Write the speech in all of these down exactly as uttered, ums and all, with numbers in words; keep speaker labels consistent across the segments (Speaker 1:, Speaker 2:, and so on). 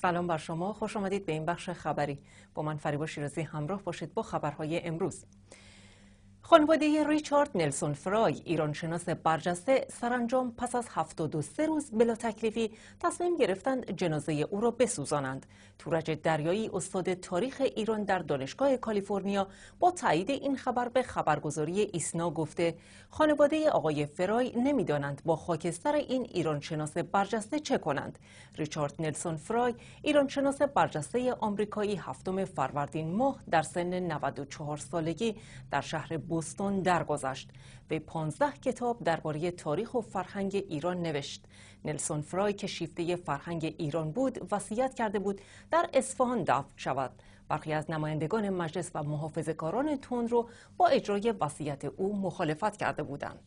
Speaker 1: سلام بر شما، خوش آمدید به این بخش خبری. با من فریبا شیرازی همراه باشید با خبرهای امروز. خانواده ریچارد نلسون فرای، ایرانشناس برجسته، سرانجام پس از هفتاد و سه روز بلا تکلیفی تصمیم گرفتند جنازه او را بسوزانند. تورج دریایی، استاد تاریخ ایران در دانشگاه کالیفرنیا، با تایید این خبر به خبرگزاری ایسنا گفته خانواده آقای فرای نمیدانند با خاکستر این ایرانشناس برجسته چه کنند. ریچارد نلسون فرای، ایرانشناس برجسته آمریکایی، هفتم فروردین ماه در سن نود و چهار سالگی در شهر بوستون درگذشت. وی پانزده کتاب درباره تاریخ و فرهنگ ایران نوشت. نلسون فرای که شیفته فرهنگ ایران بود، وصیت کرده بود در اصفهان دفن شود. برخی از نمایندگان مجلس و محافظه‌کاران تندرو با اجرای وصیت او مخالفت کرده بودند.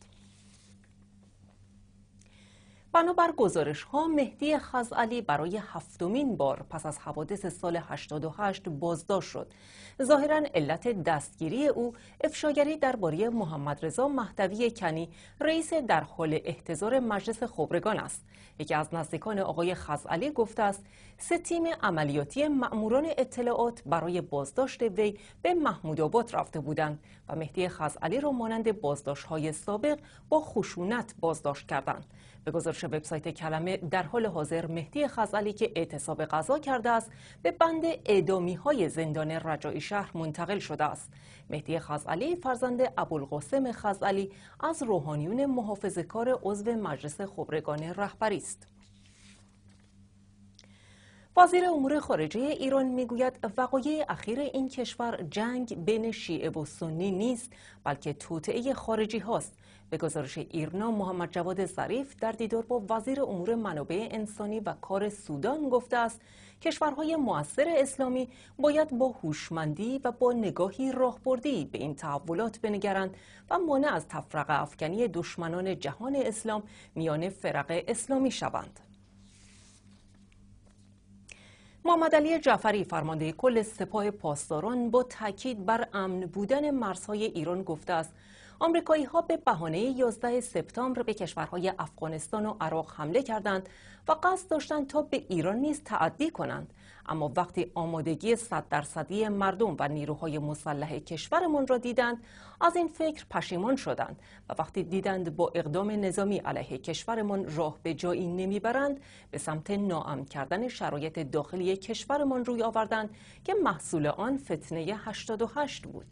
Speaker 1: بنابر گزارش ها، مهدی خزعلی برای هفتمین بار پس از حوادث سال هشتاد و هشت بازداشت شد. ظاهراً علت دستگیری او افشاگری درباره محمد رضا مهدوی کنی، رئیس در حال احتضار مجلس خبرگان است. یکی از نزدیکان آقای خزعلی گفته است سه تیم عملیاتی مأموران اطلاعات برای بازداشت وی به محمودآباد رفته بودند و مهدی خزعلی را مانند بازداشت‌های سابق با خشونت بازداشت کردند. به گزارش وبسایت کلمه، در حال حاضر مهدی خزعلی که اعتصاب غذا کرده است به بند اعدامی‌های زندان رجایی شهر منتقل شده است. مهدی خزعلی فرزند ابوالقاسم خزعلی از روحانیون محافظه‌کار عضو مجلس خبرگان رهبری است. وزیر امور خارجه ایران میگوید وقایع اخیر این کشور جنگ بین شیعه و سنی نیست، بلکه توطئه خارجی هاست. به گزارش ایرنا، محمد جواد ظریف در دیدار با وزیر امور منابع انسانی و کار سودان گفته است کشورهای مؤثر اسلامی باید با هوشمندی و با نگاهی راهبردی به این تحولات بنگرند و مانع از تفرقه افکنی دشمنان جهان اسلام میان فرق اسلامی شوند. محمد علی جعفری، فرمانده کل سپاه پاسداران، با تاکید بر امن بودن مرزهای ایران گفته است آمریکایی ها به بهانه یازده سپتامبر به کشورهای افغانستان و عراق حمله کردند و قصد داشتند تا به ایران نیز تعدی کنند، اما وقتی آمادگی صد درصدی مردم و نیروهای مسلح کشورمان را دیدند از این فکر پشیمان شدند و وقتی دیدند با اقدام نظامی علیه کشورمان راه به جایی نمیبرند به سمت ناامن کردن شرایط داخلی کشورمان روی آوردند که محصول آن فتنه هشتاد و هشت بود.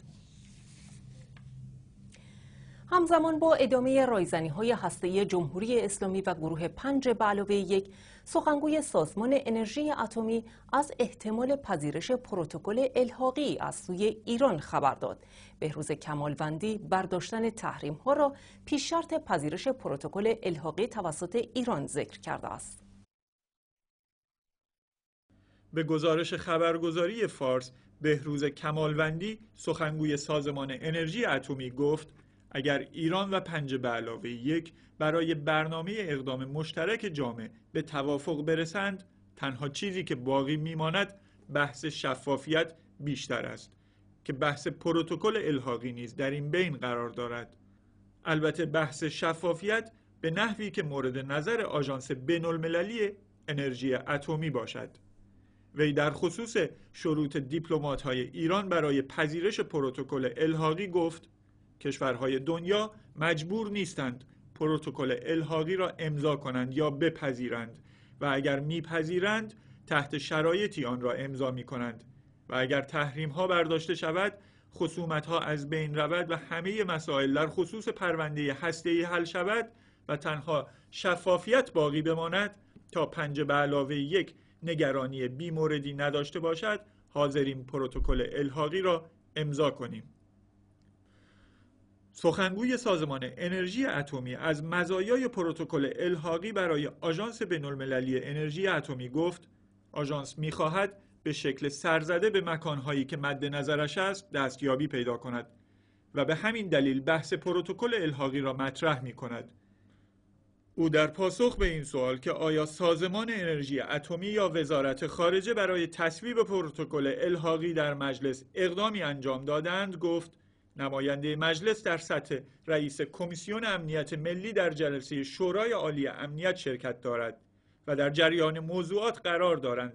Speaker 1: همزمان با ادامه رایزنی‌های هسته‌ای جمهوری اسلامی و گروه پنج به علاوه یک، سخنگوی سازمان انرژی اتمی از احتمال پذیرش پروتکل الحاقی از سوی ایران خبر داد. بهروز کمالوندی برداشتن تحریم‌ها را پیش شرط پذیرش پروتکل الحاقی توسط ایران ذکر کرده است.
Speaker 2: به گزارش خبرگزاری فارس، بهروز کمالوندی، سخنگوی سازمان انرژی اتمی گفت اگر ایران و پنج به علاوه یک برای برنامه اقدام مشترک جامع به توافق برسند، تنها چیزی که باقی میماند بحث شفافیت بیشتر است که بحث پروتکل الحاقی نیز در این بین قرار دارد. البته بحث شفافیت به نحوی که مورد نظر آژانس بین‌المللی انرژی اتمی باشد. وی در خصوص شروط دیپلمات‌های ایران برای پذیرش پروتکل الحاقی گفت کشورهای دنیا مجبور نیستند پروتکل الحاقی را امضا کنند یا بپذیرند و اگر میپذیرند تحت شرایطی آن را امضا می کنند و اگر تحریم ها برداشته شود، خصومت ها از بین رود و همه مسائل در خصوص پرونده هسته‌ای حل شود و تنها شفافیت باقی بماند تا پنج به علاوه یک نگرانی بی موردی نداشته باشد، حاضریم پروتکل الحاقی را امضا کنیم. سخنگوی سازمان انرژی اتمی از مزایای پروتکل الحاقی برای آژانس بین‌المللی انرژی اتمی گفت آژانس می‌خواهد به شکل سرزده به مکانهایی که مد نظرش است دستیابی پیدا کند و به همین دلیل بحث پروتکل الحاقی را مطرح می‌کند. او در پاسخ به این سوال که آیا سازمان انرژی اتمی یا وزارت خارجه برای تصویب پروتکل الحاقی در مجلس اقدامی انجام دادند گفت نماینده مجلس در سطح رئیس کمیسیون امنیت ملی در جلسه شورای عالی امنیت شرکت دارد و در جریان موضوعات قرار دارند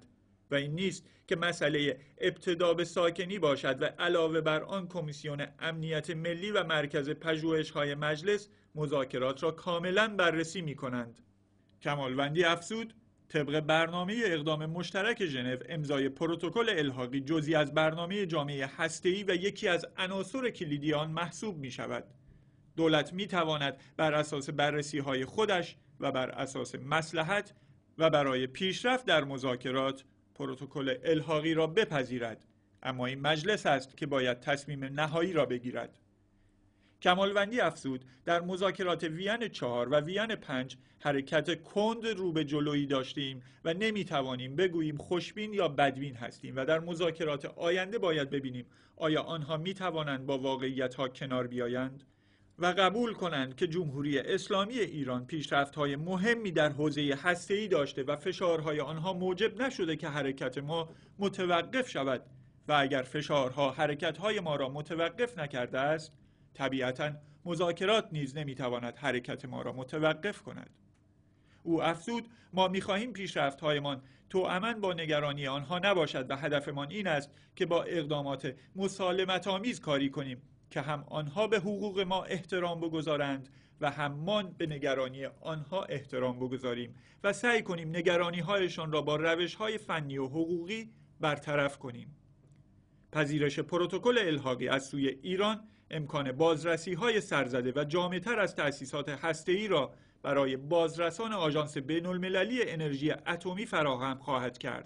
Speaker 2: و این نیست که مسئله ابتدا به ساکنی باشد و علاوه بر آن کمیسیون امنیت ملی و مرکز پژوهش‌های مجلس مذاکرات را کاملا بررسی می‌کنند. کمالوندی افزود طبق برنامه اقدام مشترک ژنو امضای پروتکل الحاقی جزئی از برنامه جامعه هسته‌ای و یکی از عناصر کلیدی آن محسوب می‌شود. دولت می‌تواند بر اساس بررسی‌های خودش و بر اساس مصلحت و برای پیشرفت در مذاکرات پروتکل الحاقی را بپذیرد، اما این مجلس است که باید تصمیم نهایی را بگیرد. کمالوندی افزود در مذاکرات وین چهار و وین پنج حرکت کند رو به جلویی داشتیم و نمیتوانیم بگوییم خوشبین یا بدبین هستیم و در مذاکرات آینده باید ببینیم آیا آنها میتوانند با واقعیت‌ها کنار بیایند و قبول کنند که جمهوری اسلامی ایران پیشرفت‌های مهمی در حوزه هسته‌ای داشته و فشارهای آنها موجب نشده که حرکت ما متوقف شود و اگر فشارها حرکت‌های ما را متوقف نکرده است طبیعتاً مذاکرات نیز نمیتواند حرکت ما را متوقف کند. او افزود ما می‌خواهیم پیشرفت‌هایمان توأماً با نگرانی آنها نباشد و هدفمان این است که با اقدامات مسالمت‌آمیز کاری کنیم که هم آنها به حقوق ما احترام بگذارند و هم ما به نگرانی آنها احترام بگذاریم و سعی کنیم نگرانی‌هایشان را با روش‌های فنی و حقوقی برطرف کنیم. پذیرش پروتکل الحاقی از سوی ایران امکان بازرسی‌های سرزده و جامع‌تر از تأسیسات هسته‌ای را برای بازرسان آژانس بین‌المللی انرژی اتمی فراهم خواهد کرد.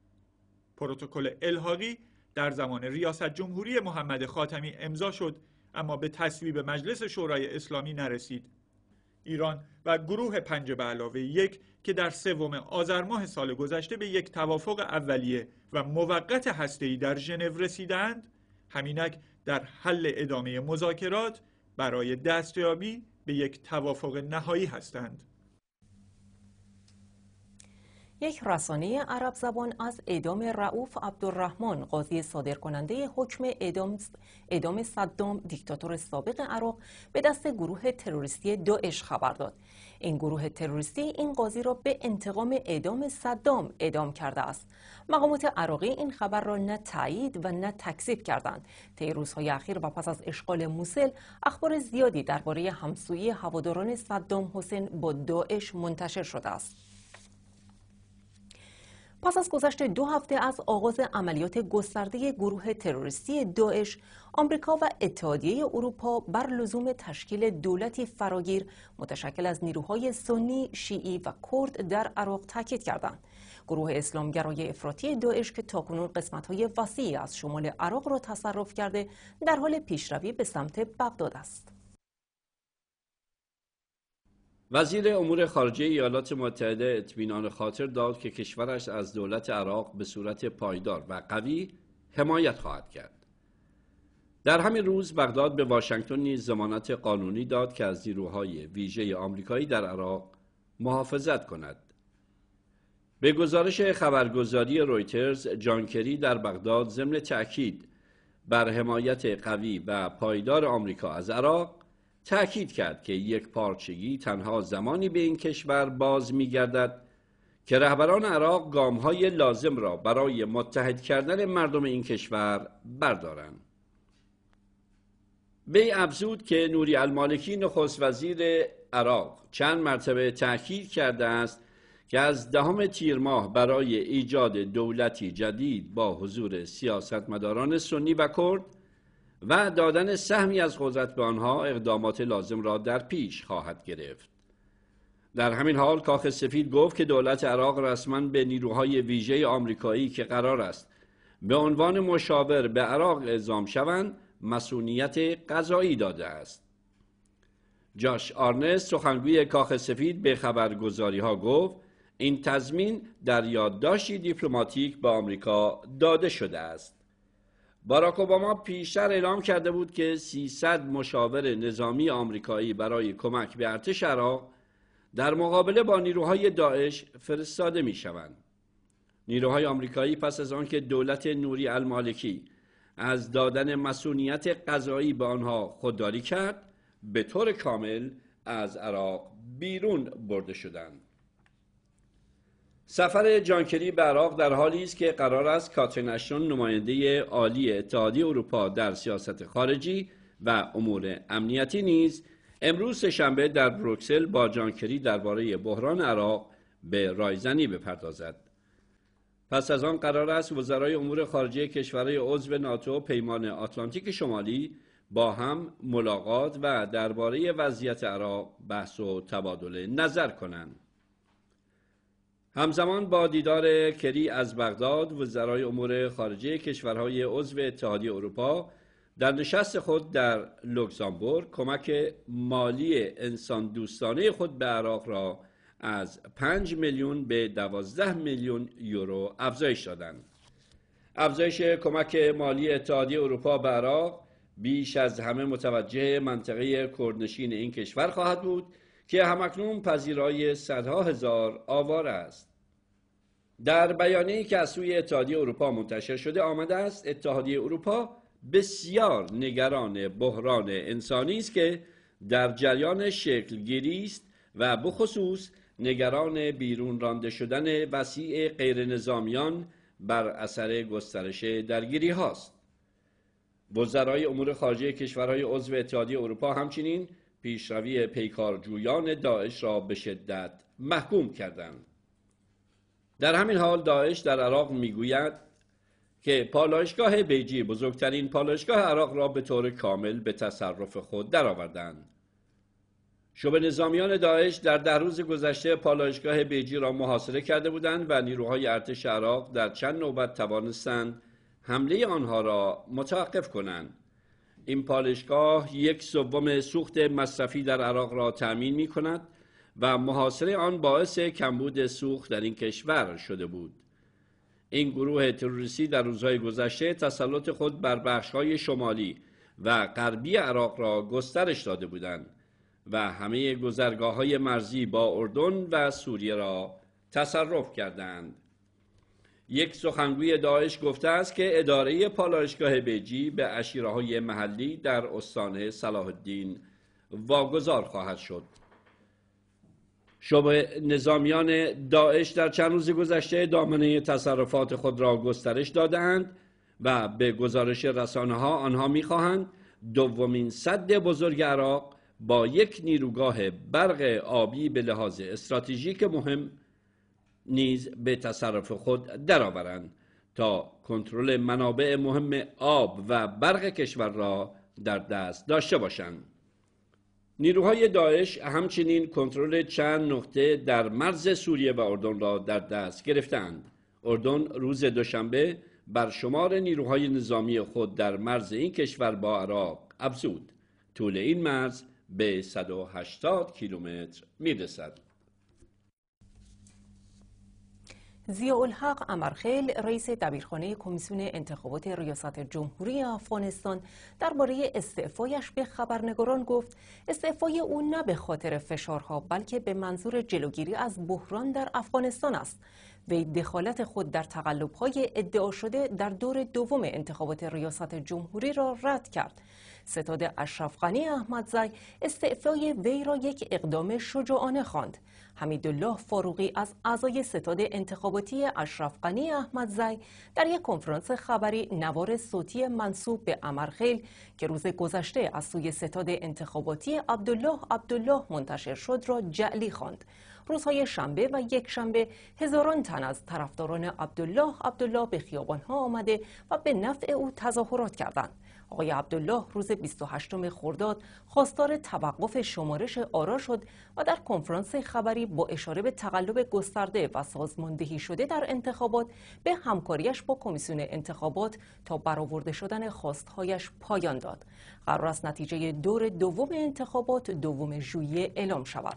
Speaker 2: پروتکل الحاقی در زمان ریاست جمهوری محمد خاتمی امضا شد اما به تصویب مجلس شورای اسلامی نرسید. ایران و گروه پنج به علاوه یک که در سوم آذر ماه سال گذشته به یک توافق اولیه و موقت هسته‌ای در ژنو رسیدند، همینک در حل ادامه مذاکرات برای دستیابی به یک توافق نهایی هستند.
Speaker 1: یک رسانه عرب زبان از اعدام رؤوف عبدالرحمن قاضی صادرکننده حکم اعدام اعدام صدام دیکتاتور سابق عراق به دست گروه تروریستی داعش خبر داد. این گروه تروریستی این قاضی را به انتقام اعدام صدام اعدام کرده است. مقامات عراقی این خبر را نه تایید و نه تکذیب کردند. طی روزهای اخیر و پس از اشغال موصل اخبار زیادی درباره همسویی هواداران صدام حسین با داعش منتشر شده است. پس از گذشت دو هفته از آغاز عملیات گسترده گروه تروریستی داعش، آمریکا و اتحادیه اروپا بر لزوم تشکیل دولتی فراگیر متشکل از نیروهای سنی، شیعی و کرد در عراق تاکید کردند. گروه اسلامگرای افراطی داعش که تاکنون قسمت‌های وسیعی از شمال عراق را تصرف کرده، در حال پیشروی به سمت بغداد است.
Speaker 3: وزیر امور خارجه ایالات متحده اطمینان خاطر داد که کشورش از دولت عراق به صورت پایدار و قوی حمایت خواهد کرد. در همین روز بغداد به واشنگتن نیز ضمانت قانونی داد که از نیروهای ویژه آمریکایی در عراق محافظت کند. به گزارش خبرگزاری رویترز، جان کری در بغداد ضمن تأکید بر حمایت قوی و پایدار آمریکا از عراق تأکید کرد که یک پارچگی تنها زمانی به این کشور باز می‌گردد که رهبران عراق گام‌های لازم را برای متحد کردن مردم این کشور بردارند. وی افزود که نوری المالکی نخست وزیر عراق چند مرتبه تأکید کرده است که از دهم تیر ماه برای ایجاد دولتی جدید با حضور سیاستمداران سنی و کرد و دادن سهمی از قدرت به آنها اقدامات لازم را در پیش خواهد گرفت. در همین حال کاخ سفید گفت که دولت عراق رسما به نیروهای ویژه آمریکایی که قرار است به عنوان مشاور به عراق اعزام شوند مسئولیت قضایی داده است. جاش آرنست سخنگوی کاخ سفید به خبرگزاری ها گفت این تضمین در یادداشتی دیپلماتیک به آمریکا داده شده است. باراک اوباما پیشتر اعلام کرده بود که سیصد مشاور نظامی آمریکایی برای کمک به ارتش عراق در مقابله با نیروهای داعش فرستاده می شوند. نیروهای آمریکایی پس از آنکه دولت نوری المالکی از دادن مسئولیت قضایی به آنها خودداری کرد، به طور کامل از عراق بیرون برده شدند. سفر جان کری به عراق در حالی است که قرار است کاترین اشتون نماینده عالی اتحادیه اروپا در سیاست خارجی و امور امنیتی نیز امروز سه‌شنبه در بروکسل با جان کری درباره بحران عراق به رایزنی بپردازد. پس از آن قرار است وزرای امور خارجه کشورهای عضو ناتو پیمان آتلانتیک شمالی با هم ملاقات و درباره وضعیت عراق بحث و تبادل نظر کنند. همزمان با دیدار کری از بغداد، وزرای امور خارجه کشورهای عضو اتحادیه اروپا در نشست خود در لوکزامبورگ کمک مالی انسان دوستانه خود به عراق را از پنج میلیون به دوازده میلیون یورو افزایش دادند. افزایش کمک مالی اتحادیه اروپا به عراق بیش از همه متوجه منطقه کردنشین این کشور خواهد بود که همکنون پذیرای صدها هزار آوار است. در بیانیه‌ای که از سوی اتحادیه اروپا منتشر شده آمده است اتحادیه اروپا بسیار نگران بحران انسانی است که در جریان شکل گیری است و بخصوص نگران بیرون رانده شدن وسیع غیر نظامیان بر اثر گسترش درگیری هاست. وزرای امور خارجه کشورهای عضو اتحادیه اروپا همچنین پیشروی پیکارجویان داعش را به شدت محکوم کردند. در همین حال داعش در عراق میگوید که پالایشگاه بیجی بزرگترین پالایشگاه عراق را به طور کامل به تصرف خود درآوردند. شبه نظامیان داعش در ده روز گذشته پالایشگاه بیجی را محاصره کرده بودند و نیروهای ارتش عراق در چند نوبت توانستند حمله آنها را متوقف کنند. این پالایشگاه یک سوم سوخت مصرفی در عراق را تأمین می کند و محاصره آن باعث کمبود سوخت در این کشور شده بود. این گروه تروریستی در روزهای گذشته تسلط خود بر بخش‌های شمالی و غربی عراق را گسترش داده بودند و همه گذرگاه‌های مرزی با اردن و سوریه را تصرف کردند. یک سخنگوی داعش گفته است که اداره پالایشگاه بیجی به عشیره‌های محلی در استان صلاح الدین واگذار خواهد شد. شبه نظامیان داعش در چند روز گذشته دامنه تصرفات خود را گسترش داده‌اند و به گزارش رسانه‌ها آنها می‌خواهند دومین سد بزرگ عراق با یک نیروگاه برق آبی به لحاظ استراتژیک مهم نیز به تصرف خود درآورند تا کنترل منابع مهم آب و برق کشور را در دست داشته باشند. نیروهای داعش همچنین کنترل چند نقطه در مرز سوریه و اردن را در دست گرفتند. اردن روز دوشنبه بر شمار نیروهای نظامی خود در مرز این کشور با عراق افزود. طول این مرز به صد و هشتاد کیلومتر میرسد.
Speaker 1: ضیاءالحق امرخیل رئیس دبیرخانه کمیسیون انتخابات ریاست جمهوری افغانستان درباره استعفایش به خبرنگاران گفت استعفای او نه به خاطر فشارها بلکه به منظور جلوگیری از بحران در افغانستان است. وی دخالت خود در تقلب‌های ادعا شده در دور دوم انتخابات ریاست جمهوری را رد کرد. ستاد اشرف غنی احمدزی استعفای وی را یک اقدام شجاعانه خواند. حمیدالله فاروقی از اعضای ستاد انتخاباتی اشرف غنی احمدزی در یک کنفرانس خبری نوار صوتی منسوب به امرخیل که روز گذشته از سوی ستاد انتخاباتی عبدالله عبدالله منتشر شد را جعلی خواند. روزهای شنبه و یک شنبه هزاران تن از طرفداران عبدالله عبدالله به خیابانها آمده و به نفع او تظاهرات کردند. آقای عبدالله روز بیست و هشتم خرداد خواستار توقف شمارش آرا شد و در کنفرانس خبری با اشاره به تقلب گسترده و سازماندهی شده در انتخابات به همکاریش با کمیسیون انتخابات تا برآورده شدن خواستهایش پایان داد. قرار است نتیجه دور دوم انتخابات دوم ژوئیه اعلام شود.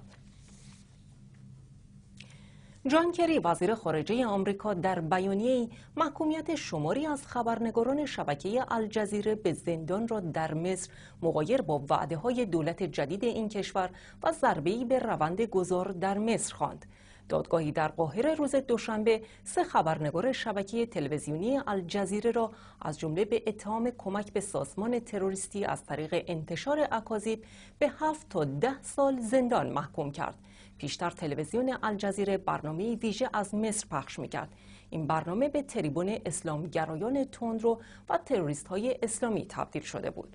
Speaker 1: جان کری وزیر خارجه آمریکا در بیانیه‌ای محکومیت شماری از خبرنگاران شبکه الجزیره به زندان را در مصر مغایر با وعده‌های دولت جدید این کشور و ضربه‌ای به روند گذار در مصر خواند. دادگاهی در قاهره روز دوشنبه سه خبرنگار شبکه تلویزیونی الجزیره را از جمله به اتهام کمک به سازمان تروریستی از طریق انتشار اکاذیب به هفت تا ده سال زندان محکوم کرد. پیشتر تلویزیون الجزیره برنامه ویژه از مصر پخش می‌کرد. این برنامه به تریبون اسلامگرایان تندرو و تروریست‌های اسلامی تبدیل شده بود.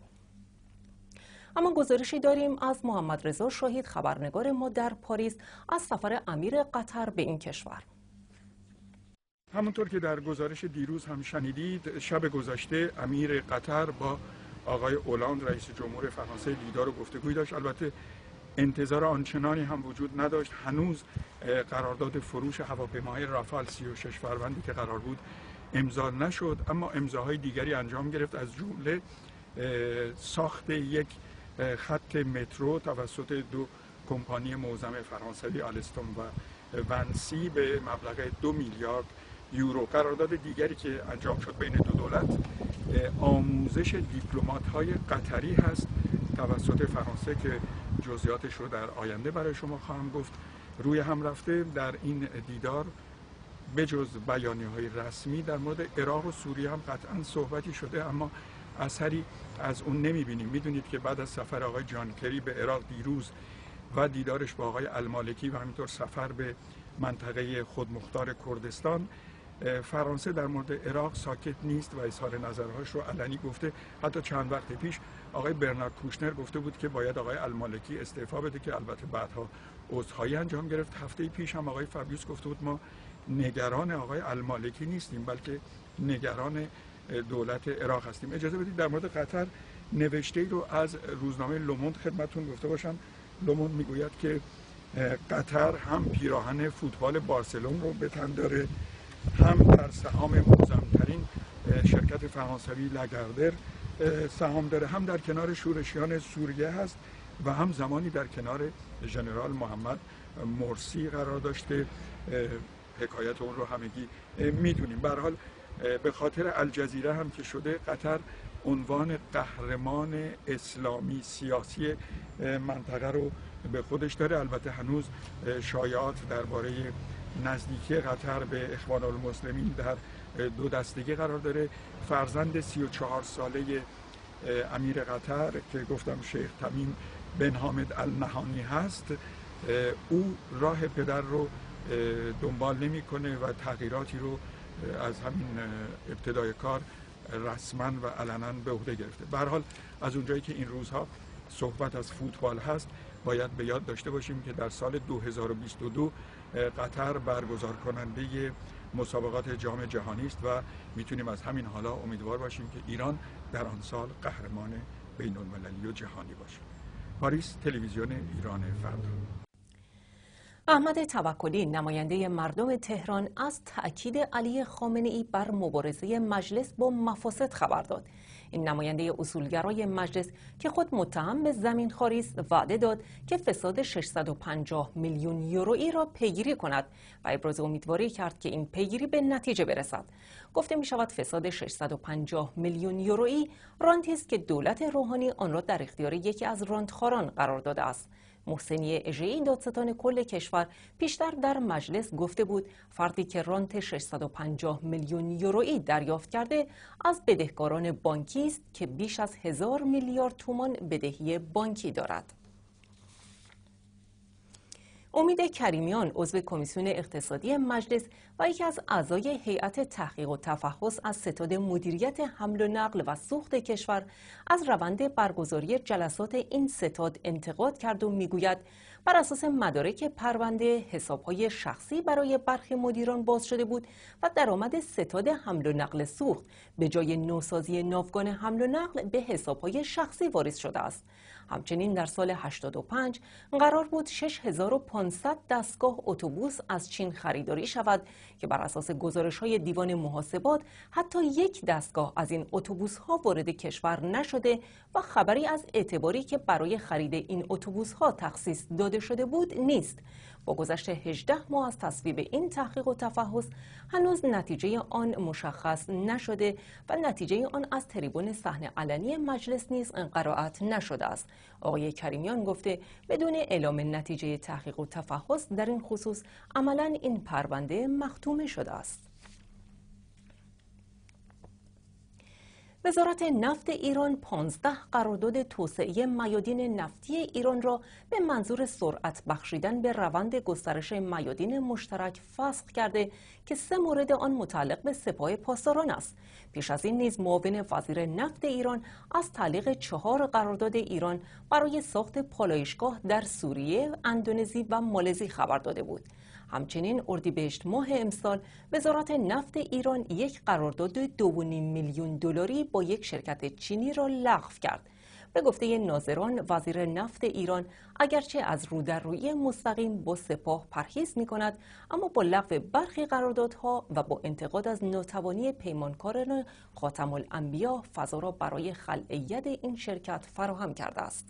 Speaker 1: اما گزارشی داریم از محمد رضا شاهید، خبرنگار ما در پاریس، از سفر امیر قطر به این کشور.
Speaker 4: همونطور که در گزارش دیروز هم شنیدید، شب گذشته امیر قطر با آقای اولاند رئیس جمهور فرانسه دیدار و گفتگوی داشت. البته انتظار آنچنانی هم وجود نداشت. هنوز قرارداد فروش هواپیماهای رافال سی و شش فروندی که قرار بود امضا نشد، اما امضاهای دیگری انجام گرفت، از جمله ساخت یک خط مترو توسط دو کمپانی معظم فرانسوی آلستوم و ونسی به مبلغ دو میلیارد یورو. قرارداد دیگری که انجام شد بین دو دولت آموزش دیپلمات‌های قطری هست توسط فرانسه که جزئیاتش رو در آینده برای شما خواهم گفت. روی هم رفته در این دیدار بجز بیانیه‌های رسمی در مورد عراق و سوریه هم قطعا صحبتی شده، اما اثری از اون نمی‌بینیم. می‌دونید که بعد از سفر آقای جان کری به عراق دیروز و دیدارش با آقای المالکی و همینطور سفر به منطقه خودمختار کردستان، فرانسه در مورد عراق ساکت نیست و اظهار نظرهاش رو علنی گفته. حتی چند وقت پیش آقای برنارد کوشنر گفته بود که باید آقای المالکی استعفا بده که البته بعدها عذرخواهی انجام گرفت. هفته پیش هم آقای فابیوس گفته بود ما نگران آقای المالکی نیستیم بلکه نگران دولت عراق هستیم. اجازه بدید در مورد قطر نوشته‌ای رو از روزنامه لوموند خدمتتون گفته باشم. لوموند میگوید که قطر هم پیراهن فوتبال بارسلون رو به تن داره، هم در سهام معظم‌ترین شرکت فرانسوی لاگاردر سهام داره، هم در کنار شورشیان سوریه هست و هم زمانی در کنار ژنرال محمد مرسی قرار داشته. حکایت اون رو همگی میدونیم. به هر حال به خاطر الجزیره هم که شده، قطر عنوان قهرمان اسلامی سیاسی منطقه رو به خودش داره. البته هنوز شایعات درباره نزدیکی قطر به اخوان المسلمین در دو دستگی قرار داره. فرزند سی و چهار ساله امیر قطر که گفتم شیخ تمیم بن حامد النهانی هست، او راه پدر رو دنبال نمی‌کنه و تغییراتی رو از همین ابتدای کار رسما و علنا به عهده گرفته. به هر حال از اونجایی که این روزها صحبت از فوتبال هست، باید به یاد داشته باشیم که در سال دو هزار و بیست و دو قطر برگزار کننده مسابقات جام جهانی است و میتونیم از همین حالا امیدوار باشیم که ایران در آن سال قهرمان بین المللی و جهانی باشه. پاریس، تلویزیون ایران فردا.
Speaker 1: احمد توکلی، نماینده مردم تهران، از تأکید علی خامنه‌ای بر مبارزه مجلس با مفاسد خبر داد. این نماینده اصولگرای مجلس که خود متهم به زمینخواری است، وعده داد که فساد ششصد و پنجاه میلیون یورویی را پیگیری کند و ابراز امیدواری کرد که این پیگیری به نتیجه برسد. گفته می شود فساد ششصد و پنجاه میلیون یورویی رانتی است که دولت روحانی آن را در اختیار یکی از رانتخواران قرار داده است. محسنی اژه‌ای، دادستان کل کشور، پیشتر در مجلس گفته بود فردی که رانت ششصد و پنجاه میلیون یورویی دریافت کرده از بدهکاران بانکی است که بیش از هزار میلیارد تومان بدهی بانکی دارد. امید کریمیان، عضو کمیسیون اقتصادی مجلس و یکی از اعضای هیئت تحقیق و تفحص از ستاد مدیریت حمل و نقل و سوخت کشور، از روند برگزاری جلسات این ستاد انتقاد کرد و میگوید بر اساس مدارک پرونده حسابهای شخصی برای برخی مدیران باز شده بود و درآمد ستاد حمل و نقل سوخت به جای نوسازی ناوگان حمل و نقل به حسابهای شخصی واریز شده است. همچنین در سال هشتاد و پنج قرار بود شش هزار و پانصد دستگاه اتوبوس از چین خریداری شود که بر اساس گزارش‌های دیوان محاسبات حتی یک دستگاه از این اتوبوس‌ها وارد کشور نشده و خبری از اعتباری که برای خرید این اتوبوس‌ها تخصیص داده شده بود نیست. با گذشت هجده ماه از تصویب این تحقیق و تفحص، هنوز نتیجه آن مشخص نشده و نتیجه آن از تریبون صحن علنی مجلس نیز قرائت نشده است. آقای کریمیان گفته بدون اعلام نتیجه تحقیق و تفحص در این خصوص عملاً این پرونده مختومه شده است. وزارت نفت ایران پانزده قرارداد توسعه میادین نفتی ایران را به منظور سرعت بخشیدن به روند گسترش میادین مشترک فسخ کرده که سه مورد آن متعلق به سپاه پاسداران است. پیش از این نیز معاون وزیر نفت ایران از تعلیق چهار قرارداد ایران برای ساخت پالایشگاه در سوریه، اندونزی و مالزی خبر داده بود. همچنین اردیبهشت ماه امسال وزارت نفت ایران یک قرارداد دو و نیم میلیون دلاری با یک شرکت چینی را لغو کرد. به گفته ناظران، وزیر نفت ایران اگرچه از رودررویی مستقیم با سپاه پرهیز می‌کند، اما با لغو برخی قراردادها و با انتقاد از ناتوانی پیمانکاران خاتم الانبیا فضا را برای خلع ید این شرکت فراهم کرده است.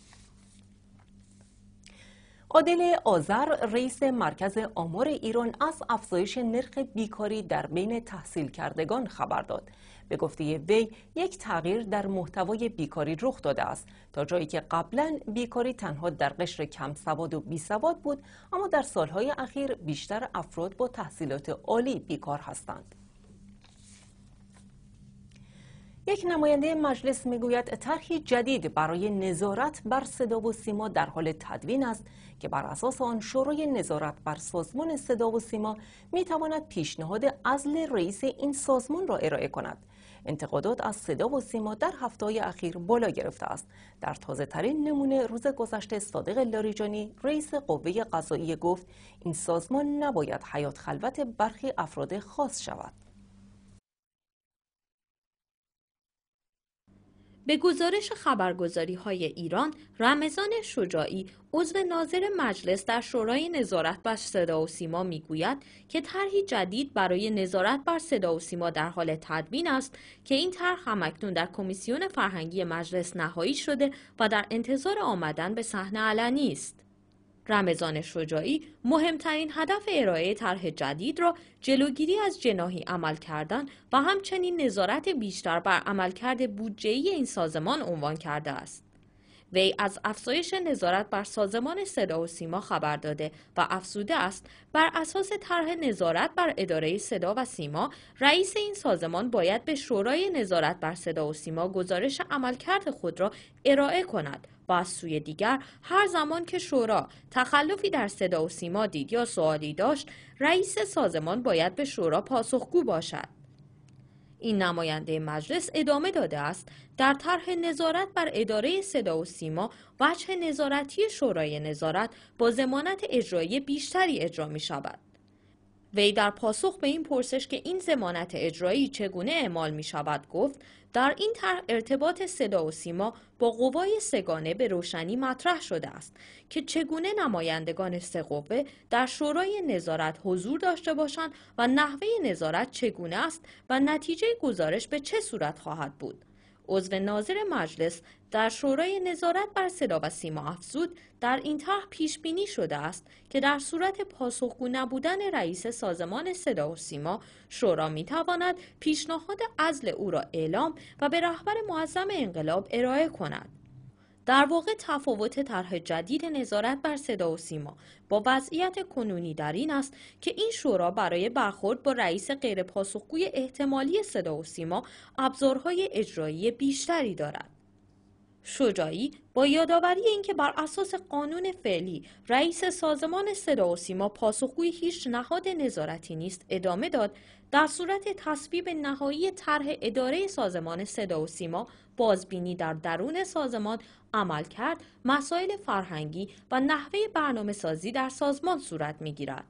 Speaker 1: عادل آذر رئیس مرکز آمار ایران از افزایش نرخ بیکاری در بین تحصیل کردگان خبر داد. به گفته وی یک تغییر در محتوای بیکاری رخ داده است. تا جایی که قبلا بیکاری تنها در قشر کم سواد و بی سواد بود، اما در سالهای اخیر بیشتر افراد با تحصیلات عالی بیکار هستند. یک نماینده مجلس میگوید طرحی جدید برای نظارت بر صدا و سیما در حال تدوین است که بر اساس آن شورای نظارت بر سازمان صدا و سیما میتواند پیشنهاد عزل رئیس این سازمان را ارائه کند. انتقادات از صدا و سیما در هفته‌های اخیر بالا گرفته است. در تازه ترین نمونه روز گذشته صادق لاریجانی رئیس قوه قضاییه گفت این سازمان نباید حیات خلوت برخی افراد خاص شود.
Speaker 5: به گزارش خبرگزاری‌های ایران، رمضان شجاعی عضو ناظر مجلس در شورای نظارت بر صدا و سیما میگوید که طرحی جدید برای نظارت بر صدا و سیما در حال تدوین است که این طرح همکنون در کمیسیون فرهنگی مجلس نهایی شده و در انتظار آمدن به صحنه علنی است. رمضان شجاعی مهمترین هدف ارائه طرح جدید را جلوگیری از جناحی عمل کردن و همچنین نظارت بیشتر بر عملکرد بودجه‌ای این سازمان عنوان کرده است. وی از افزایش نظارت بر سازمان صدا و سیما خبر داده و افزوده است بر اساس طرح نظارت بر اداره صدا و سیما، رئیس این سازمان باید به شورای نظارت بر صدا و سیما گزارش عملکرد خود را ارائه کند و از سوی دیگر هر زمان که شورا تخلفی در صدا و سیما دید یا سوالی داشت، رئیس سازمان باید به شورا پاسخگو باشد. این نماینده مجلس ادامه داده است در طرح نظارت بر اداره صدا و سیما وجه نظارتی شورای نظارت با ضمانت اجرایی بیشتری اجرا می شود. وی در پاسخ به این پرسش که این ضمانت اجرایی چگونه اعمال می شود گفت در این طرح ارتباط صدا و سیما با قوای سگانه به روشنی مطرح شده است که چگونه نمایندگان سه قوه در شورای نظارت حضور داشته باشند و نحوه نظارت چگونه است و نتیجه گزارش به چه صورت خواهد بود. عضو ناظر مجلس در شورای نظارت بر صدا و سیما افزود در این طرح پیش بینی شده است که در صورت پاسخگو نبودن رئیس سازمان صدا و سیما، شورا می تواند پیشنهاد عزل او را اعلام و به رهبر معظم انقلاب ارائه کند. در واقع تفاوت طرح جدید نظارت بر صدا و سیما با وضعیت کنونی در این است که این شورا برای برخورد با رئیس غیر پاسخگوی احتمالی صدا و سیما ابزارهای اجرایی بیشتری دارد. شجاعی با یادآوری اینکه بر اساس قانون فعلی رئیس سازمان صدا و سیما پاسخگوی هیچ نهاد نظارتی نیست ادامه داد در صورت تصویب نهایی طرح اداره سازمان صدا و سیما، بازبینی در درون سازمان، عمل کرد، مسائل فرهنگی و نحوه برنامه سازی در سازمان صورت می گیرد.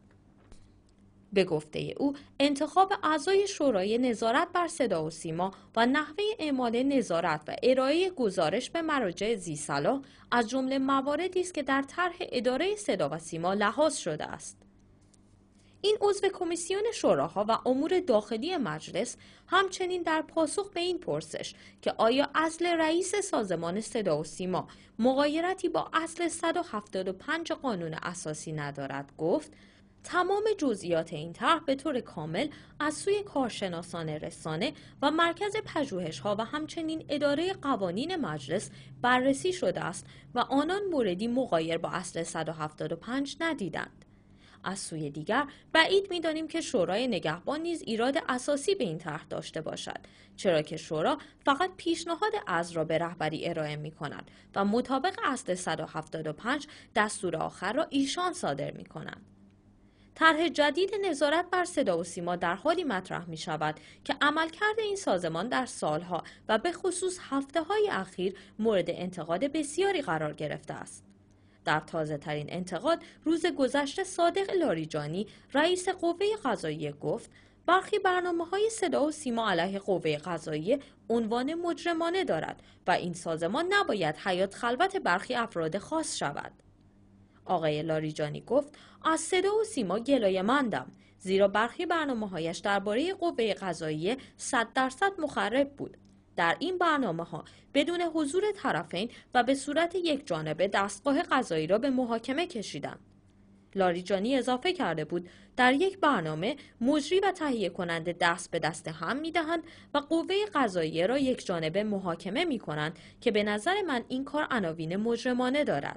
Speaker 5: به گفته او، انتخاب اعضای شورای نظارت بر صدا و سیما و نحوه اعمال نظارت و ارائه گزارش به مراجع ذی‌صلاح از جمله مواردی است که در طرح اداره صدا و سیما لحاظ شده است. این عضو کمیسیون شوراها و امور داخلی مجلس همچنین در پاسخ به این پرسش که آیا عزل رئیس سازمان صدا و سیما مغایرتی با اصل صد و هفتاد و پنج قانون اساسی ندارد گفت تمام جزئیات این طرح به طور کامل از سوی کارشناسان رسانه و مرکز پژوهش‌ها و همچنین اداره قوانین مجلس بررسی شده است و آنان موردی مغایر با اصل صد و هفتاد و پنج ندیدند. از سوی دیگر بعید می‌دانیم که شورای نگهبان نیز ایراد اساسی به این طرح داشته باشد، چرا که شورا فقط پیشنهاد عزل را به رهبری ارائه می‌کند و مطابق اصل صد و هفتاد و پنج دستور آخر را ایشان صادر می‌کنند. طرح جدید نظارت بر صدا و سیما در حالی مطرح می شود که عملکرد این سازمان در سالها و به خصوص هفته های اخیر مورد انتقاد بسیاری قرار گرفته است. در تازه ترین انتقاد روز گذشته صادق لاریجانی رئیس قوه قضاییه گفت برخی برنامه‌های صدا و سیما علیه قوه قضاییه عنوان مجرمانه دارد و این سازمان نباید حیات خلوت برخی افراد خاص شود. آقای لاریجانی گفت از صدا و سیما گلایه‌مندم، زیرا برخی برنامه‌هایش درباره قوه قضاییه صد درصد مخرب بود. در این برنامه‌ها بدون حضور طرفین و به صورت یک جانبه دستگاه قضایی را به محاکمه کشیدند. لاریجانی اضافه کرده بود در یک برنامه مجری و تهیه کننده دست به دست هم می‌دهند و قوه قضاییه را یک جانبه محاکمه می‌کنند که به نظر من این کار عناوین مجرمانه دارد.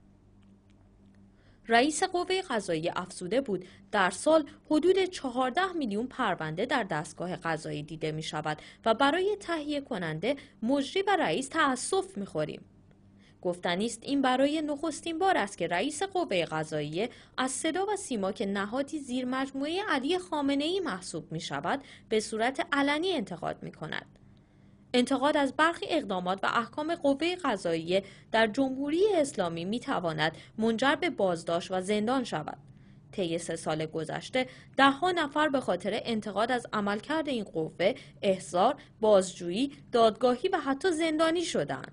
Speaker 5: رئیس قوه قضاییه افزوده بود در سال حدود چهارده میلیون پرونده در دستگاه قضایی دیده می شود و برای تهیه کننده، مجری و رئیس تأسف می خوریم. گفتنی است این برای نخستین بار است که رئیس قوه قضاییه از صدا و سیما که نهادی زیر مجموعه علی خامنه‌ای محسوب می شود به صورت علنی انتقاد می کند. انتقاد از برخی اقدامات و احکام قوه قضاییه در جمهوری اسلامی می تواند منجر به بازداشت و زندان شود. طی سه سال گذشته ده‌ها نفر به خاطر انتقاد از عملکرد این قوه احضار، بازجویی، دادگاهی و حتی زندانی شدند.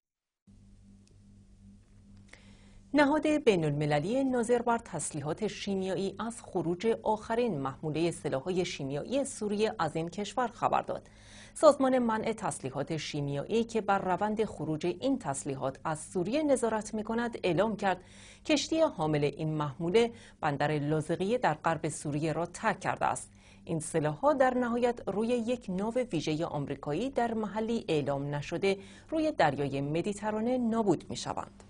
Speaker 1: نهاد بین المللی ناظر بر تسلیحات شیمیایی از خروج آخرین محموله سلاح‌های شیمیایی سوریه از این کشور خبر داد. سازمان منع تسلیحات شیمیایی که بر روند خروج این تسلیحات از سوریه نظارت می‌کند اعلام کرد کشتی حامل این محموله بندر لاذقیه در غرب سوریه را ترک کرده است. این سلاح‌ها در نهایت روی یک ناو ویژه آمریکایی در محلی اعلام نشده روی دریای مدیترانه نابود می‌شوند.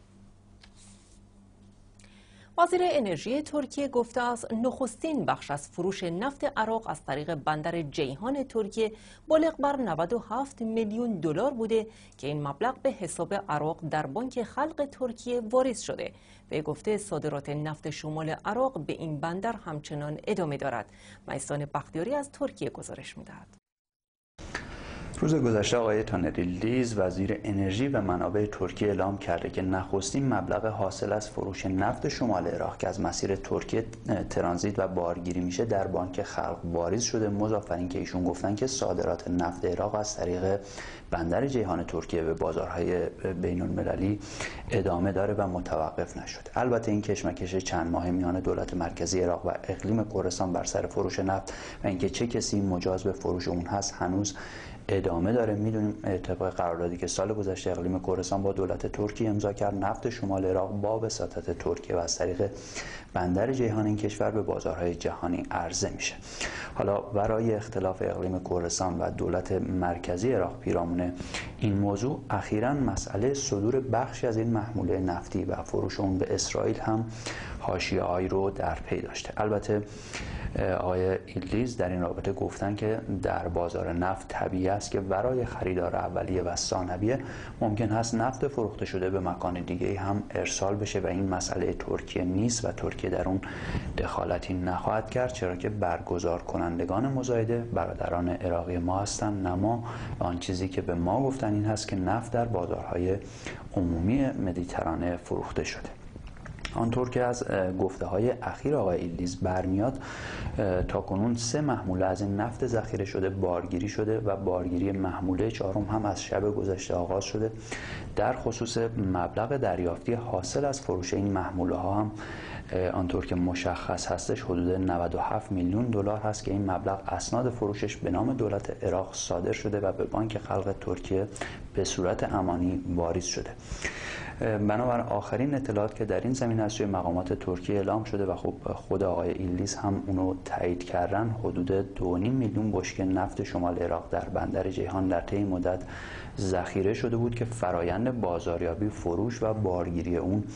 Speaker 1: وزیر انرژی ترکیه گفته است نخستین بخش از فروش نفت عراق از طریق بندر جیهان ترکیه بالغ بر نود و هفت میلیون دلار بوده که این مبلغ به حساب عراق در بانک خلق ترکیه واریز شده. به گفته صادرات نفت شمال عراق به این بندر همچنان ادامه دارد. میثان بختیاری از ترکیه گزارش می‌دهد.
Speaker 6: روز گذشته آقای تانریلدیز وزیر انرژی و منابع ترکیه اعلام کرده که نخستین مبلغ حاصل از فروش نفت شمال عراق که از مسیر ترکیه ترانزیت و بارگیری میشه در بانک خلق واریز شده. مضاف اینکه ایشون گفتن که صادرات نفت عراق از طریق بندر جیهان ترکیه به بازارهای بین المللی ادامه داره و متوقف نشده. البته این کشمکش چند ماه میان دولت مرکزی عراق و اقلیم کردستان بر سر فروش نفت و اینکه چه کسی مجاز به فروش اون هست هنوز ادامه داره. میدونیم طبق قراردادی که سال گذشته اقلیم کردستان با دولت ترکیه امضا کرد، نفت شمال عراق با وساطت ترکیه و از طریق بندر جیهان این کشور به بازارهای جهانی عرضه میشه. حالا برای اختلاف اقلیم کردستان و دولت مرکزی عراق پیرامون این موضوع اخیراً مسئله صدور بخشی از این محموله نفتی و فروش اون به اسرائیل هم حاشیه‌هایی رو در پی داشته. البته آقای ایلدیز در این رابطه گفتن که در بازار نفت طبیعی است که برای خریدار اولیه و ثانویه ممکن است نفت فروخته شده به مکان دیگه هم ارسال بشه و این مسئله ترکیه نیست و ترکیه در اون دخالتی نخواهد کرد، چرا که برگزار کنندگان مزایده برادران عراقی ما هستند. نما آن چیزی که به ما گفتن این هست که نفت در بازارهای عمومی مدیترانه فروخته شده. آنطور که از گفته های اخیر آقای ایلدیز برمیاد تاکنون سه محموله از این نفت ذخیره شده بارگیری شده و بارگیری محموله چهارم هم از شب گذشته آغاز شده. در خصوص مبلغ دریافتی حاصل از فروش این محموله ها هم آنطور که مشخص هستش حدود نود و هفت میلیون دلار هست که این مبلغ اسناد فروشش به نام دولت عراق صادر شده و به بانک خلق ترکیه به صورت امانی واریز شده. بنابر آخرین اطلاعات که در این زمینه از سوی مقامات ترکیه اعلام شده و خب خود آقای ایلدیز هم اونو تایید کردن، حدود دو و نیم میلیون بشکه نفت شمال عراق در بندر جیهان در طی مدت ذخیره شده بود که فرایند بازاریابی، فروش و بارگیری اون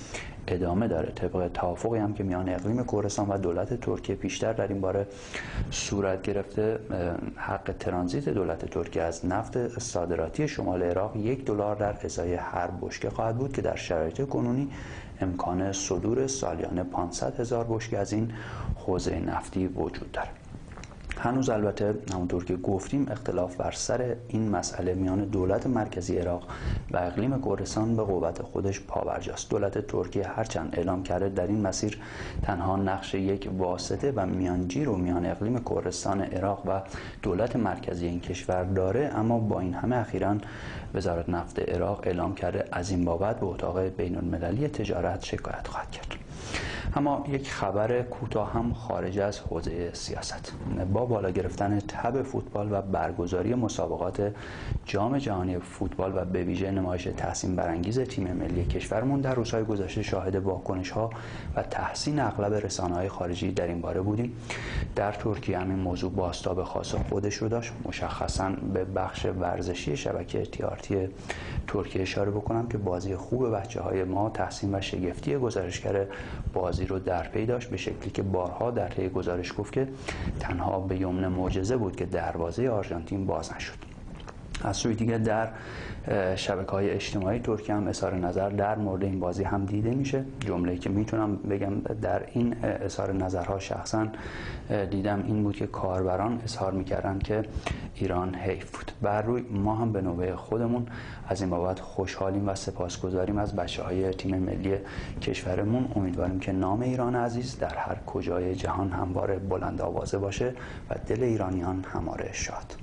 Speaker 6: ادامه داره. طبق توافقی هم که میان اقلیم کردستان و دولت ترکیه پیشتر در این باره صورت گرفته، حق ترانزیت دولت ترکیه از نفت صادراتی شمال عراق یک دلار در ازای هر بشکه خواهد بود که در شرایط کنونی امکان صدور سالیانه پانصد هزار بشکه از این حوزه نفتی وجود داره. هنوز البته همونطور که گفتیم اختلاف بر سر این مسئله میان دولت مرکزی عراق و اقلیم کردستان به قوت خودش پابرجاست. دولت ترکیه هرچند اعلام کرده در این مسیر تنها نقش یک واسطه و میانجی رو میان اقلیم کردستان عراق و دولت مرکزی این کشور داره، اما با این همه اخیراً وزارت نفت عراق اعلام کرده از این بابت به اتاق بین المللی تجارت شکایت خواهد کرد. اما یک خبر کوتاه هم خارج از حوزه سیاست. با بالا گرفتن تب فوتبال و برگزاری مسابقات جام جهانی فوتبال و به ویژه نمایش تحسین برانگیز تیم ملی کشورمون در روزهای گذشته شاهد واکنش‌ها و تحسین اغلب رسانه‌های خارجی در این باره بودیم. در ترکیه همین موضوع بازتاب خاص خودش رو داشت. مشخصاً به بخش ورزشی شبکه تی آر تی ترکیه اشاره بکنم که بازی خوب بچه‌های ما تحسین و شگفتی گزارشگر بازی رو در پی داشت، به شکلی که بارها در طی گزارش گفت که تنها به یمن معجزه بود که دروازه آرژانتین باز نشد. از سوی دیگه در شبکه‌های اجتماعی ترکیه هم اظهار نظر در مورد این بازی هم دیده میشه. جمله‌ای که میتونم بگم در این اظهار نظرها شخصا دیدم این بود که کاربران اظهار میکردن که ایران حیف بود. بر روی ما هم به نوبه خودمون از این بابت خوشحالیم و سپاسگزاریم از بچه‌های تیم ملی کشورمون. امیدواریم که نام ایران عزیز در هر کجای جهان همواره بلند آوازه باشه و دل ایرانیان همواره شاد.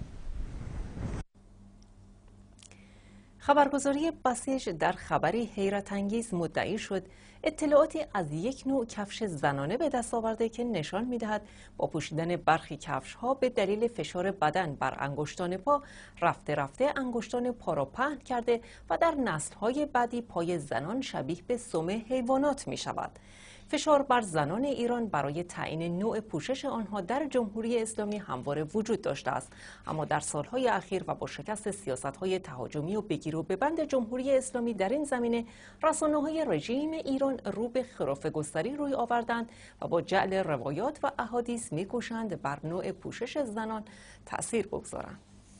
Speaker 1: خبرگزاری بسیج در خبری حیرت انگیز مدعی شد اطلاعاتی از یک نوع کفش زنانه به دست آورده که نشان می‌دهد با پوشیدن برخی کفش‌ها به دلیل فشار بدن بر انگشتان پا رفته رفته انگشتان پا را پهن کرده و در نسل‌های بعدی پای زنان شبیه به سم حیوانات می‌شود. فشار بر زنان ایران برای تعیین نوع پوشش آنها در جمهوری اسلامی همواره وجود داشته است، اما در سالهای اخیر و با شکست سیاست‌های تهاجمی و بگیر و ببند جمهوری اسلامی در این زمینه، رسانه‌های رژیم ایران رو به خرافه‌گستری روی آوردند و با جعل روایات و احادیث می‌کوشند بر نوع پوشش زنان تأثیر بگذارند.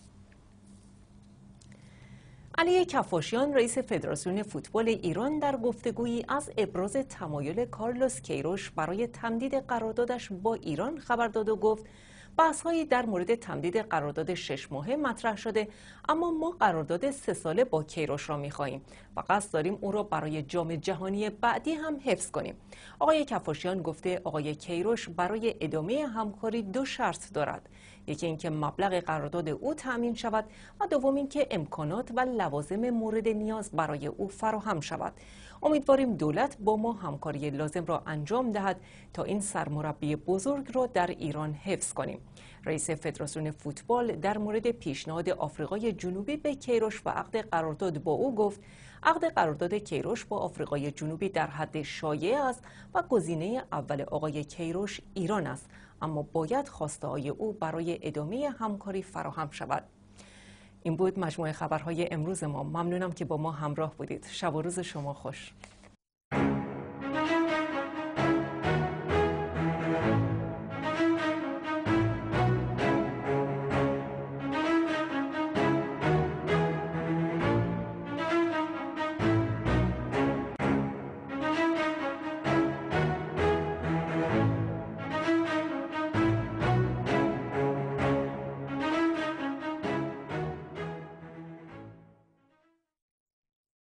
Speaker 1: علی کفاشیان رئیس فدراسیون فوتبال ایران در گفتگویی از ابراز تمایل کارلوس کیروش برای تمدید قراردادش با ایران خبر داد و گفت بحث‌هایی در مورد تمدید قرارداد شش ماهه مطرح شده، اما ما قرارداد سه ساله با کیروش را می‌خواهیم و قصد داریم او را برای جام جهانی بعدی هم حفظ کنیم. آقای کفاشیان گفته آقای کیروش برای ادامه همکاری دو شرط دارد. یکی اینکه مبلغ قرارداد او تأمین شود و دوم اینکه امکانات و لوازم مورد نیاز برای او فراهم شود. امیدواریم دولت با ما همکاری لازم را انجام دهد تا این سرمربی بزرگ را در ایران حفظ کنیم. رئیس فدراسیون فوتبال در مورد پیشنهاد آفریقای جنوبی به کیروش و عقد قرارداد با او گفت عقد قرارداد کیروش با آفریقای جنوبی در حد شایع است و گزینه اول آقای کیروش ایران است، اما باید خواسته‌های او برای ادامه همکاری فراهم شود. این بود مجموعه خبرهای امروز ما. ممنونم که با ما همراه بودید. شب و روز شما خوش.